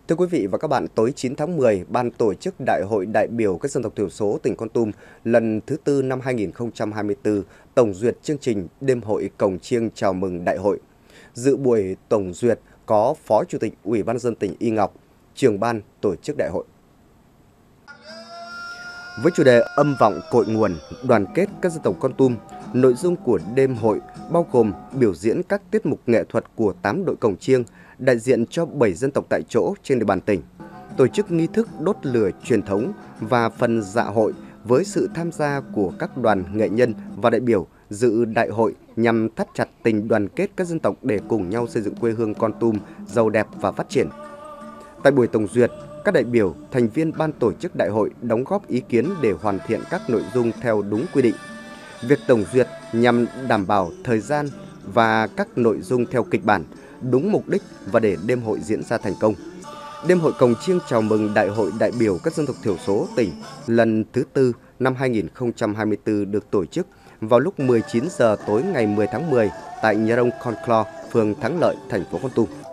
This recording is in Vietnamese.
Thưa quý vị và các bạn, tối 9 tháng 10, Ban tổ chức Đại hội đại biểu các dân tộc thiểu số tỉnh Kon Tum lần thứ tư năm 2024 tổng duyệt chương trình Đêm hội cồng chiêng chào mừng đại hội. Dự buổi tổng duyệt có Phó Chủ tịch Ủy ban nhân dân tỉnh Y Ngọc, trưởng ban tổ chức đại hội. Với chủ đề âm vọng cội nguồn, đoàn kết các dân tộc Kon Tum, nội dung của đêm hội bao gồm biểu diễn các tiết mục nghệ thuật của 8 đội cồng chiêng, đại diện cho 7 dân tộc tại chỗ trên địa bàn tỉnh, tổ chức nghi thức đốt lửa truyền thống và phần dạ hội với sự tham gia của các đoàn nghệ nhân và đại biểu dự đại hội nhằm thắt chặt tình đoàn kết các dân tộc để cùng nhau xây dựng quê hương Kon Tum giàu đẹp và phát triển. Tại buổi tổng duyệt, các đại biểu, thành viên ban tổ chức đại hội đóng góp ý kiến để hoàn thiện các nội dung theo đúng quy định. Việc tổng duyệt nhằm đảm bảo thời gian và các nội dung theo kịch bản, đúng mục đích và để đêm hội diễn ra thành công. Đêm hội cồng chiêng chào mừng Đại hội đại biểu các dân tộc thiểu số tỉnh lần thứ tư năm 2024 được tổ chức vào lúc 19 giờ tối ngày 10 tháng 10 tại nhà rông Con Clo, phường Thắng Lợi, thành phố Kon Tum.